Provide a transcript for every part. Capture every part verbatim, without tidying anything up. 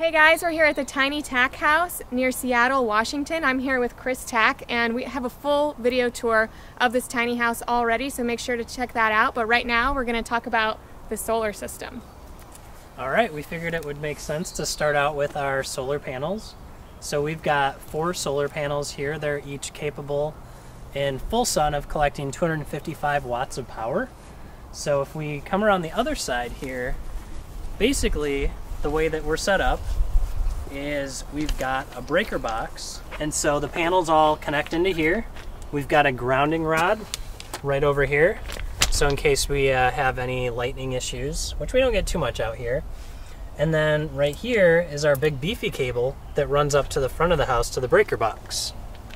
Hey guys, we're here at the Tiny Tack House near Seattle, Washington. I'm here with Chris Tack and we have a full video tour of this tiny house already, so make sure to check that out. But right now we're going to talk about the solar system. Alright, we figured it would make sense to start out with our solar panels. So we've got four solar panels here. They're each capable in full sun of collecting two hundred fifty-five watts of power. So if we come around the other side here, basically the way that we're set up is we've got a breaker box, and so the panels all connect into here. We've got a grounding rod right over here, so in case we uh, have any lightning issues, which we don't get too much out here. And then right here is our big beefy cable that runs up to the front of the house to the breaker box.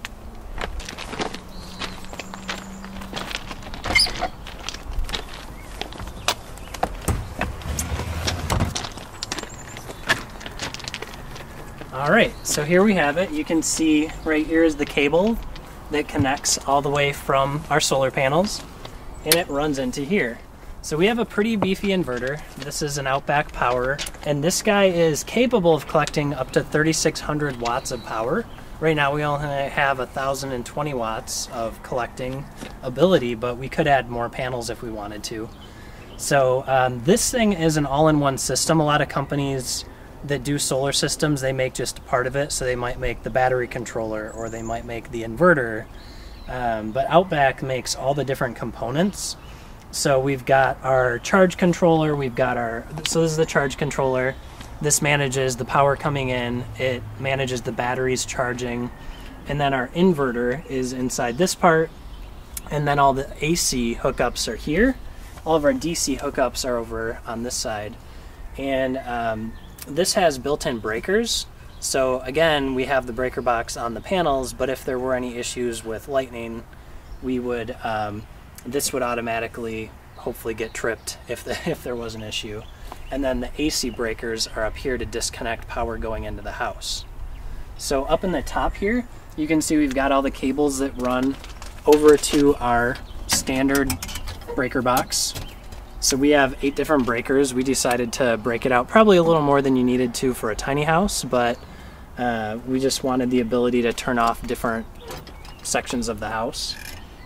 Alright, so here we have it. You can see right here is the cable that connects all the way from our solar panels, and it runs into here. So we have a pretty beefy inverter. This is an Outback Power, and this guy is capable of collecting up to thirty-six hundred watts of power. Right now we only have one thousand twenty watts of collecting ability, but we could add more panels if we wanted to. So um, this thing is an all-in-one system. A lot of companies that do solar systems, they make just part of it, so they might make the battery controller or they might make the inverter, um, but Outback makes all the different components. So we've got our charge controller, we've got our, so this is the charge controller. This manages the power coming in, it manages the batteries charging, and then our inverter is inside this part, and then all the A C hookups are here. All of our D C hookups are over on this side. And um, this has built-in breakers, so again we have the breaker box on the panels, but if there were any issues with lightning, we would um, this would automatically hopefully get tripped if, the, if there was an issue. And then the A C breakers are up here to disconnect power going into the house. So up in the top here you can see we've got all the cables that run over to our standard breaker box. So we have eight different breakers. We decided to break it out probably a little more than you needed to for a tiny house, but uh, we just wanted the ability to turn off different sections of the house.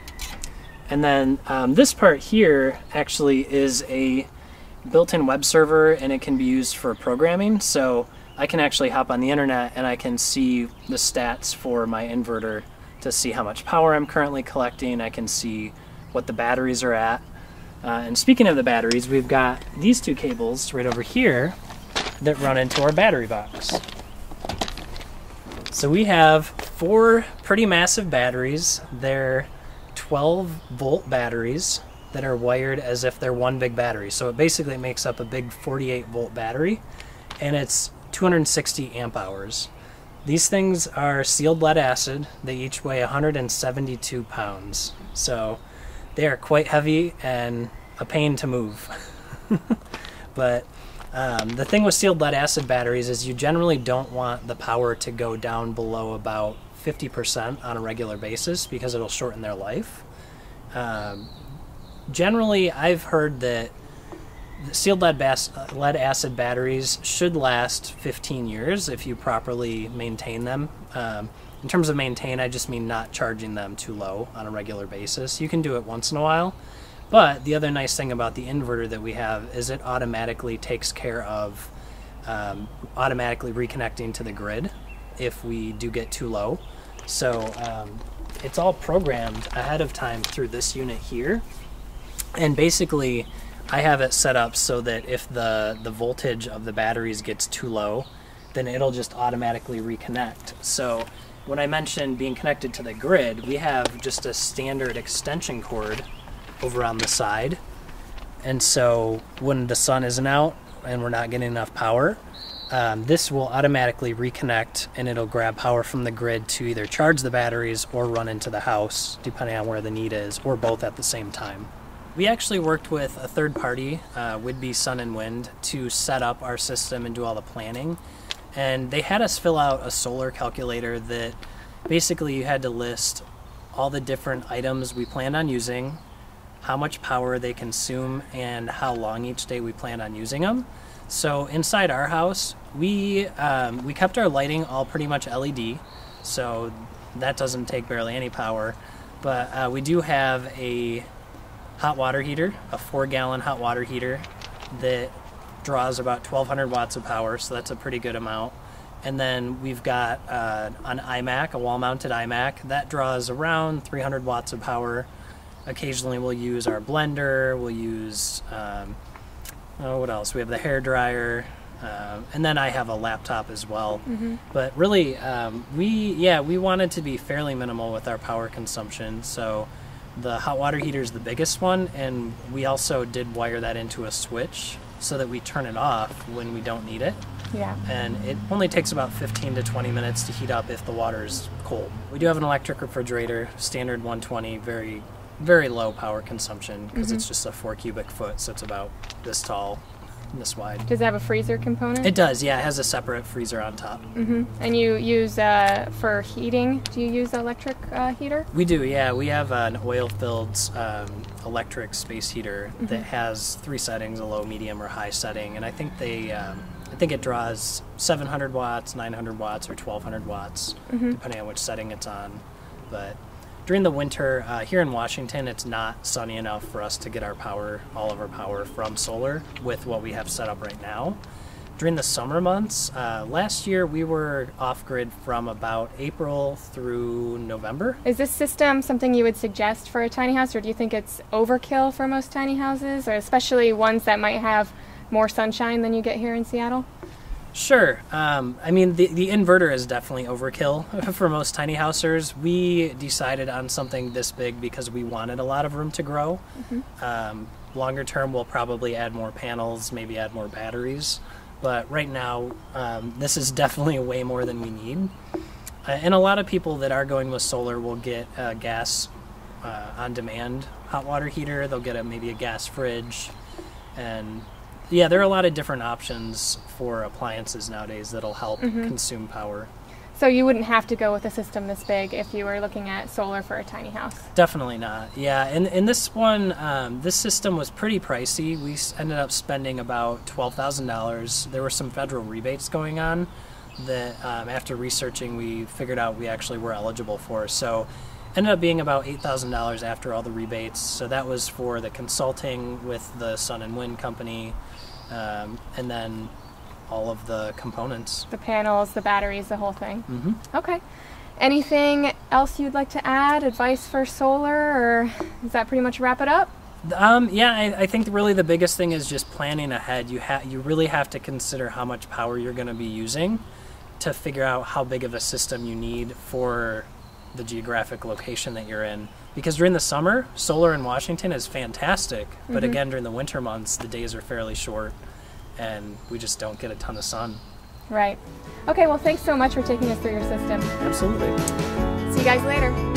And then um, this part here actually is a built-in web server, and it can be used for programming. So I can actually hop on the internet and I can see the stats for my inverter to see how much power I'm currently collecting. I can see what the batteries are at. Uh, and speaking of the batteries, we've got these two cables right over here that run into our battery box. So we have four pretty massive batteries. They're twelve volt batteries that are wired as if they're one big battery. So it basically makes up a big forty-eight volt battery, and it's two hundred sixty amp hours. These things are sealed lead acid. They each weigh one hundred seventy-two pounds. So they are quite heavy and a pain to move. But um, the thing with sealed lead acid batteries is you generally don't want the power to go down below about fifty percent on a regular basis because it'll shorten their life. Um, generally, I've heard that the sealed lead, lead acid batteries should last fifteen years if you properly maintain them. Um, In terms of maintain, I just mean not charging them too low on a regular basis. You can do it once in a while, but the other nice thing about the inverter that we have is it automatically takes care of um, automatically reconnecting to the grid if we do get too low. So um, it's all programmed ahead of time through this unit here, and basically I have it set up so that if the, the voltage of the batteries gets too low, then it'll just automatically reconnect. So when I mentioned being connected to the grid, we have just a standard extension cord over on the side. And so when the sun isn't out and we're not getting enough power, um, this will automatically reconnect and it'll grab power from the grid to either charge the batteries or run into the house, depending on where the need is, or both at the same time. We actually worked with a third party, uh, Whidbey Sun and Wind, to set up our system and do all the planning. And they had us fill out a solar calculator that basically you had to list all the different items we planned on using, how much power they consume, and how long each day we planned on using them. So inside our house, we um, we kept our lighting all pretty much L E D, so that doesn't take barely any power. But uh, we do have a hot water heater, a four-gallon hot water heater that draws about twelve hundred watts of power, so that's a pretty good amount. And then we've got uh, an iMac, a wall-mounted iMac, that draws around three hundred watts of power. Occasionally we'll use our blender, we'll use, um, oh, what else? We have the hair dryer, uh, and then I have a laptop as well. Mm-hmm. But really, um, we, yeah, we wanted to be fairly minimal with our power consumption, so the hot water heater is the biggest one, and we also did wire that into a switch so that we turn it off when we don't need it. Yeah. And it only takes about fifteen to twenty minutes to heat up if the water's cold. We do have an electric refrigerator, standard one twenty, very, very low power consumption because mm-hmm. it's just a four cubic foot, so it's about this tall, this wide. Does it have a freezer component? It does, yeah. It has a separate freezer on top. Mm-hmm. And you use, uh, for heating, do you use electric uh, heater? We do, yeah. We have an oil-filled um, electric space heater mm-hmm. that has three settings, a low, medium, or high setting, and I think they... Um, I think it draws seven hundred watts, nine hundred watts, or twelve hundred watts, mm-hmm. depending on which setting it's on. But during the winter, uh, here in Washington, it's not sunny enough for us to get our power, all of our power from solar with what we have set up right now. During the summer months, uh, last year we were off-grid from about April through November. Is this system something you would suggest for a tiny house, or do you think it's overkill for most tiny houses, or especially ones that might have more sunshine than you get here in Seattle? Sure. Um, I mean, the, the inverter is definitely overkill for most tiny housers. We decided on something this big because we wanted a lot of room to grow. Mm-hmm. Um, longer term, we'll probably add more panels, maybe add more batteries. But right now, um, this is definitely way more than we need. Uh, and a lot of people that are going with solar will get a gas uh, on-demand hot water heater. They'll get a, maybe a gas fridge, and yeah, there are a lot of different options for appliances nowadays that'll help mm-hmm. consume power. So you wouldn't have to go with a system this big if you were looking at solar for a tiny house? Definitely not. Yeah, and in this one, um, this system was pretty pricey. We ended up spending about twelve thousand dollars. There were some federal rebates going on that um, after researching we figured out we actually were eligible for. So ended up being about eight thousand dollars after all the rebates. So that was for the consulting with the Sun and Wind company, um, and then all of the components. The panels, the batteries, the whole thing. Mm-hmm. Okay. Anything else you'd like to add? Advice for solar, or does that pretty much wrap it up? Um, yeah, I, I think really the biggest thing is just planning ahead. You ha- you really have to consider how much power you're going to be using to figure out how big of a system you need for the geographic location that you're in. Because during the summer, solar in Washington is fantastic, but mm-hmm. again, during the winter months, the days are fairly short and we just don't get a ton of sun. Right. Okay, well, thanks so much for taking us through your system. Absolutely. See you guys later.